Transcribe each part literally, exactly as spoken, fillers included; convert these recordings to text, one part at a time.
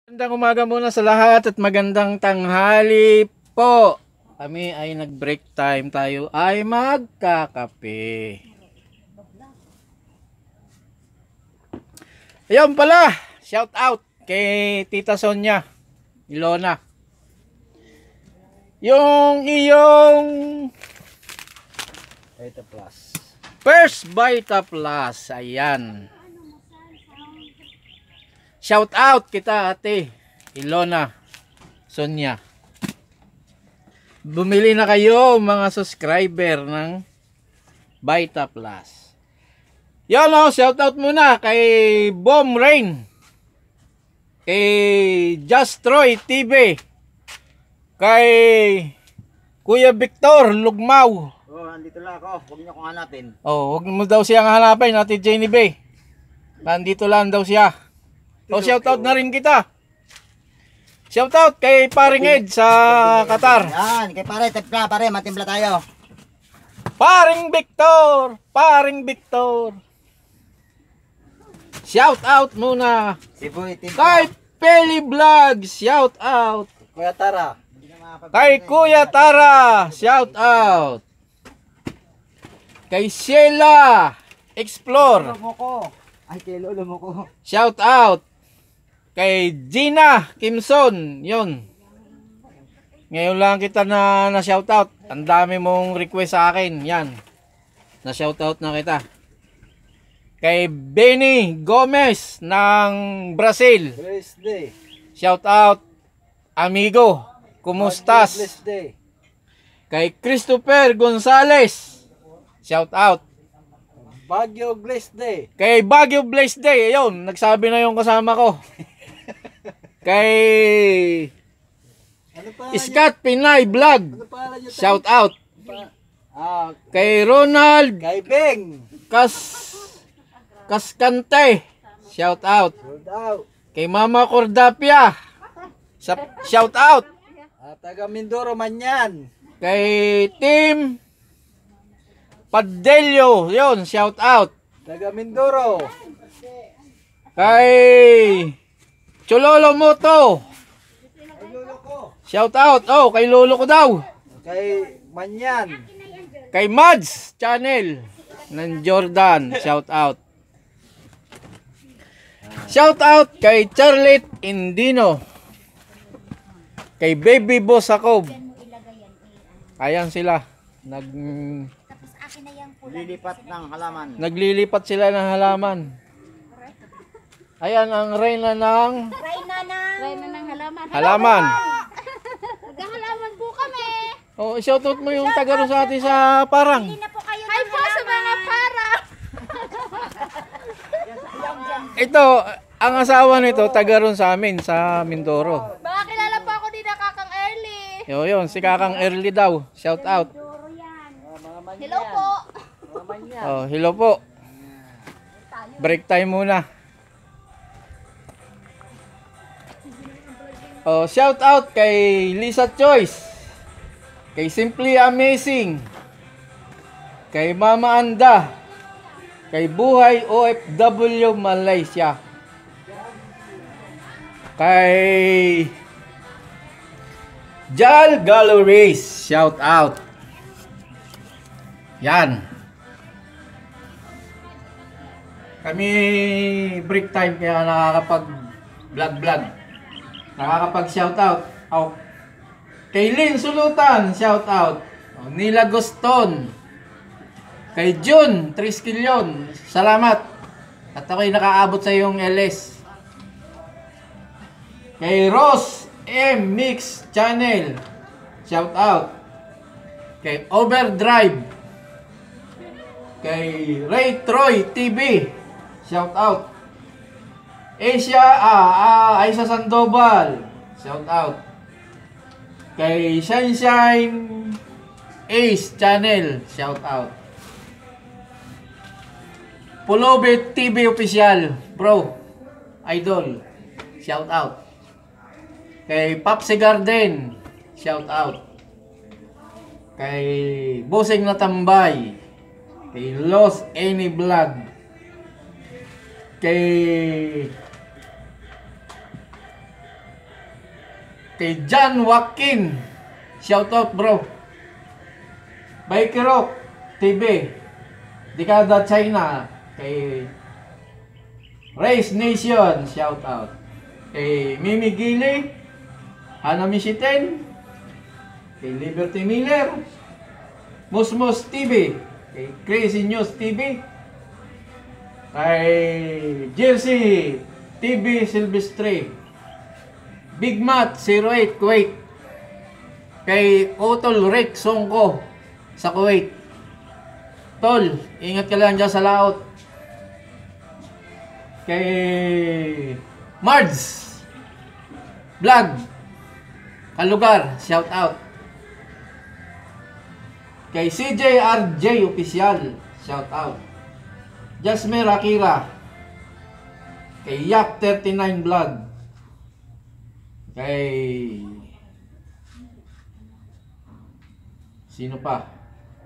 Magandang umaga muna sa lahat at magandang tanghali po. Kami ay nag-break time, tayo ay magkakape. Ayun pala, shout out kay Tita Sonia Ilona. Yung iyong Vita Plus. First Vita Plus, ayan. Shout out kita ate Ilona Sonia. Bumili na kayo mga subscriber ng Vita Plus. Yan o, shout out muna kay Bom Rain, kay Just Troy T V, kay Kuya Victor Lugmaw. Oh, andito lang ako. Huwag niyo akong hanapin. Oh, huwag mo daw siyang hanapin, Ate Jenny Bay. Nandito lang daw siya. O, shoutout na rin kita. Shoutout kay Paring Ed sa Qatar. Yan, kay pare, timpla, pare, matimpla tayo. Paring Victor! Paring Victor! Shoutout muna Si Boy, timpla. kay Peli Vlog. Shoutout Kuya Tara. kay Kuya Tara. Shoutout kay Sheila Explore. Lolo mo ko. Ay, kay lolo mo ko. Shoutout kay Gina Kimson. Yun. Ngayon lang kita na na-shoutout. Ang dami mong request sa akin. Yan. Na-shoutout na kita. Kay Benny Gomez ng Brazil. Blessed day. Shoutout, amigo. Kumustas? Blessed day. Kay Christopher Gonzales. Shoutout. Baguio blessed day. Kay Baguio Blessed Day. Ayun, nagsabi na yung kasama ko. Kay Ano pa? Scott Pinay Vlog. Ano pa niyo? Shout out. Ah, Kay Ronald kay Beng. Kas Kaskante. Shout out. Hold out. Kay Mama Cordapia. Sa- Shout out. Ah, taga Mindoro man yan. Kay Tim Padelio. Yun, shout out. Taga Mindoro. Kay Chololo Moto. Kay lolo ko. Shout out. Oh, kay lolo ko daw. Kay Manyan. Kay Mads Channel ng Jordan. Shout out. Shout out kay Charlotte Indino. Kay Baby Boss Jacob. Ayan sila. Nag Lilipat ng halaman. naglilipat sila ng halaman. Ayan ang reyna ng Reyna ng... Reyna ng halaman. halaman. Maghahalaman po kami. Oh, shoutout mo yung taga ron sa atin sa Parang. Hindi na po kayo Hi po sa mga para. Ito, ang asawa nito taga ron sa amin sa Mindoro. Baka kilala po ako ni Nakakang Early. Yo, yun, si Kakang Early daw. Shout out. Hello po. Oh, hello po. Break time muna. Oh, shout out kay Lisa Choice. Kay Simply Amazing. Kay Mama Anda. Kay Buhay O F W Malaysia. Kay Jal Galleries. Shout out. Yan. Kami break time kaya nakakapag vlog vlog. Nakakapag shout out. Oh. Kay Lynn Sulutan, shout out. Oh, Nila Guston. Kay June Triskilyon, salamat. At ako'y nakaabot sa iyong L S. Kay Ross M Mix Channel, shout out. Kay Overdrive. Kay Ray Troy T V, shout out. Asia, ah, ah, Aisa Sandoval, shout out. Kay Sunshine Ace Channel, shout out. Pulobit T V Official, bro, idol, shout out. Kay Popsi Garden, shout out. Kay Boseng Natambay, kay Lost Any Vlog, kay Kay John Joaquin, shout out bro. Biker Rock T V, Dekada China. Kay Race Nation, shout out. Kay Mimi Gili, Hana Mishiten, kay Liberty Miller, Musmos T V, kay Crazy News T V, kay Jersey T V Silvestre, Big Mat zero eight Kuwait, kay Otol Rick Songko sa Kuwait. Tol, ingat ka lang dyan sa laot. Kay Mards Vlog Kalugar, shout out. Kay C J R J Official, shout out. Jasmine Akira, kay Yak thirty-nine Vlog, kay sino pa?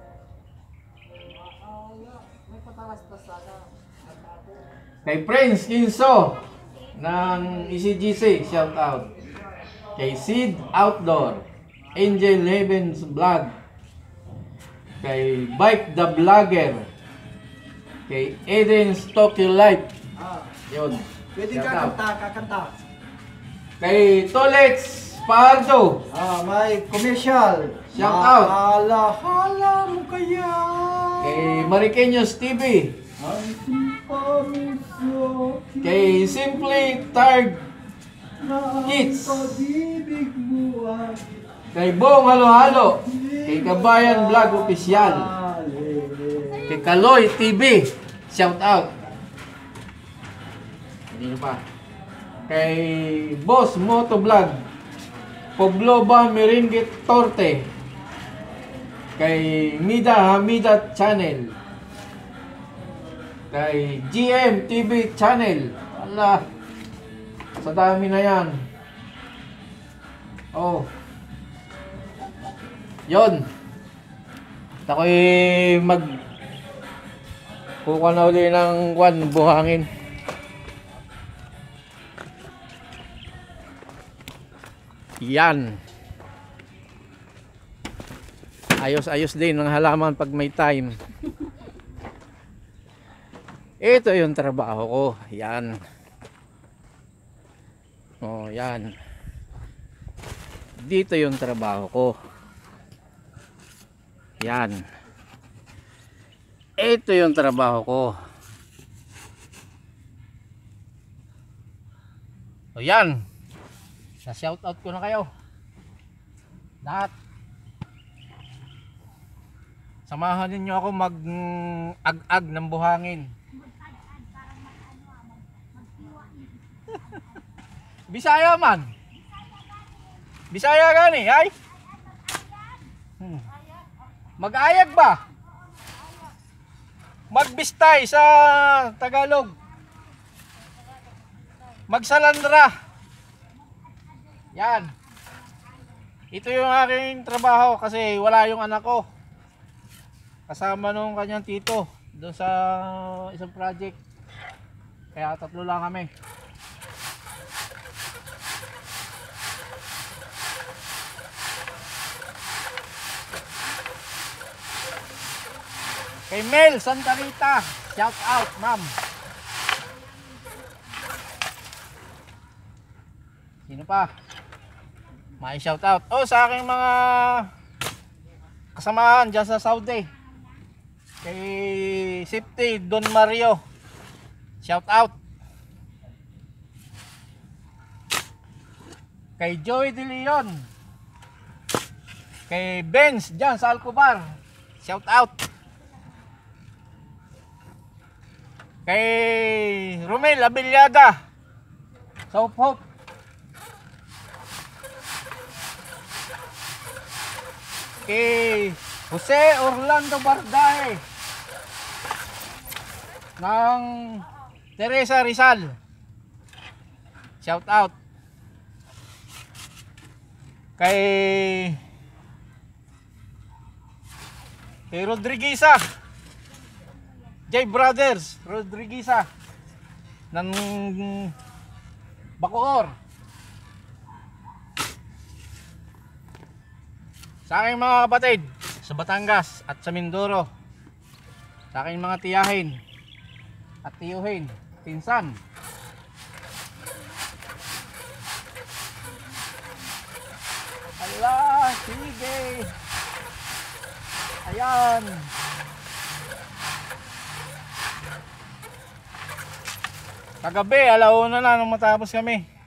Kay Prince Kinso ng E C G C, shout out. Kay Sid Outdoor, Angel Heavens Vlog, kay Bike the Vlogger, kay Eden's Tokyo Life. Ah, Yun. pwede Shout out. kakanta, kakanta. Kay Tolex Pardo, Ah, may commercial. Shout out. Hala-hala mo kaya. kay Mariqueños T V, Ang simpamisyo. kay Simply Tired Na ang Kids, pag-ibig mo ay kay Bong Halo Halo, kay Kabayan Vlog Official, kay Kaloy T V, shout out. Hindi pa. Kay Boss Moto Vlog, Pobloba Merengue Torte, kay Mida Hamida Channel, kay G M T V Channel. Ala, sa dami na yan. Oh. Yon. Ako'y mag kukuha na uli ng kwan, buhangin. Yan. Ayos-ayos din ng halaman pag may time. Ito yung trabaho ko. Yan. Oh, yan. Dito yung trabaho ko. Yan. Ito yung trabaho ko. O yan. Sa shoutout ko na kayo. Lahat. Samahan ninyo ako mag-ag-ag ng buhangin. Bisaya man. Bisaya gani, ay? Hmm. Mag-ayag ba? Magbistay sa Tagalog. Magsalandra. Yan. Ito yung aking trabaho kasi wala yung anak ko. Kasama nung kanyang tito doon sa isang project. Kaya tatlo lang kami. Kay Mel Santa Rita, shout out ma'am. Sino pa? May shout out. Oh, sa aking mga kasamahan dyan sa Saudi. Kay Safety Don Mario, shout out. Kay Joey De Leon, kay Benz dyan sa Alcobar, shout out. Kay Romel Abiliada sa Hope Hope. Kay Jose Orlando Bardahe ng Teresa Rizal, shout out. Kay Kay Rodrigueza, J Brothers Rodrigueza ng Bacoor, Sa aking mga kapatid sa Batangas at sa Mindoro. Sa aking mga tiyahin at tiyuhin, pinsan. Ala, sige. Ayan. Kagabi, alauna na nung matapos kami.